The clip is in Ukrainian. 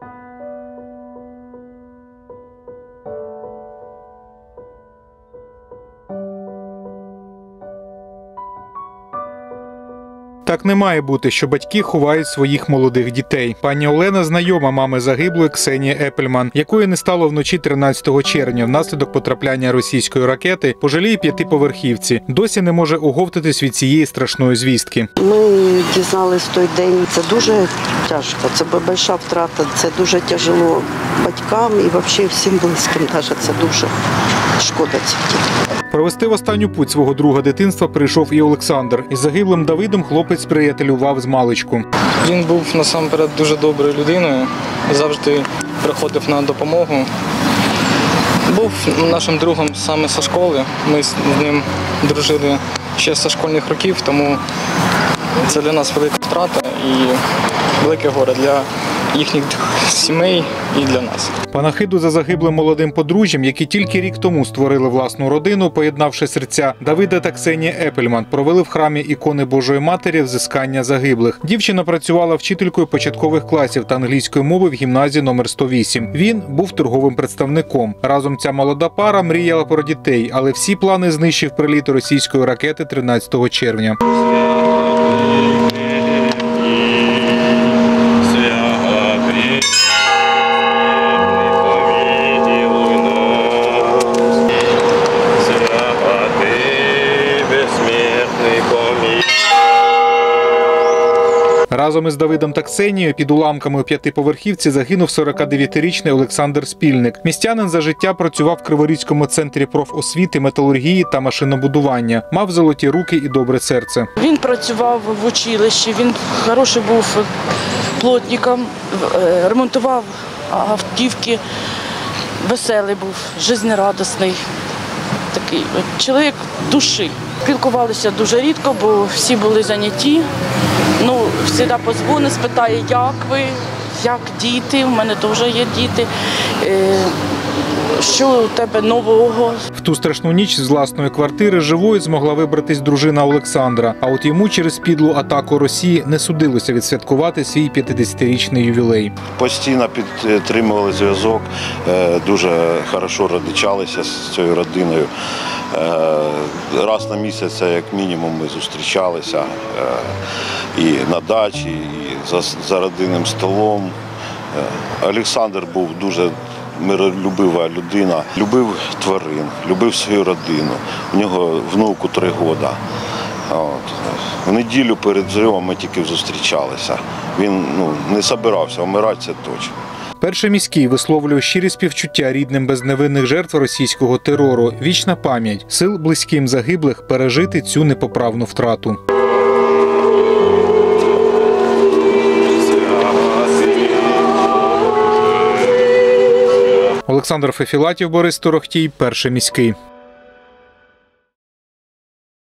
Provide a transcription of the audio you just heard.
Так не має бути, що батьки ховають своїх молодих дітей. Пані Олена знайома мами загиблої Ксенії Епельман, якої не стало вночі 13 червня внаслідок потрапляння російської ракети по жилій п'ятиповерхівці. Досі не може оговтатись від цієї страшної звістки. Ми дізнались той день. Це дуже тяжко, це велика втрата, це дуже тяжело батькам і взагалі всім близьким. Це дуже шкода цих дітей. Провести в останню путь свого друга дитинства прийшов і Олександр. Із загиблим Давидом хлопець приятелював змалечку. Він був насамперед дуже доброю людиною, завжди приходив на допомогу. Був нашим другом саме зі школи. Ми з ним дружили ще зі школьних років, тому це для нас велика втрата і велике горе для їхніх сімей і для нас. Панахиду за загиблим молодим подружжям, які тільки рік тому створили власну родину, поєднавши серця Давида та Ксенії Епельман, провели в храмі ікони Божої Матері взискання загиблих. Дівчина працювала вчителькою початкових класів та англійської мови в гімназії номер 108. Він був торговим представником. Разом ця молода пара мріяла про дітей, але всі плани знищив приліт російської ракети 13 червня. Разом із Давидом та Ксенією під уламками у п'ятиповерхівці загинув 49-річний Олександр Спільник. Містянин за життя працював в Криворізькому центрі профосвіти, металургії та машинобудування. Мав золоті руки і добре серце. Він працював в училищі, він хороший був плотником, ремонтував автівки, веселий був, життєрадісний. Такий чоловік душі. Спілкувалися дуже рідко, бо всі були зайняті. Завжди подзвонить, спитає, як ви, як діти, у мене теж є діти, що у тебе нового. В ту страшну ніч з власної квартири живою змогла вибратись дружина Олександра, а от йому через підлу атаку Росії не судилося відсвяткувати свій 50-річний ювілей. Постійно підтримували зв'язок, дуже добре родичалися з цією родиною. Раз на місяць, як мінімум, ми зустрічалися і на дачі, і за родинним столом. Олександр був дуже миролюбива людина, любив тварин, любив свою родину. У нього внуку 3 роки. В неділю перед взривом ми тільки зустрічалися. Він не збирався вмирати, це точно. Перший міський висловлює щирі співчуття рідним безневинних жертв російського терору. Вічна пам'ять, сил близьким загиблих пережити цю непоправну втрату. Олександр Фефілатів, Борис Торохтій, Перший міський.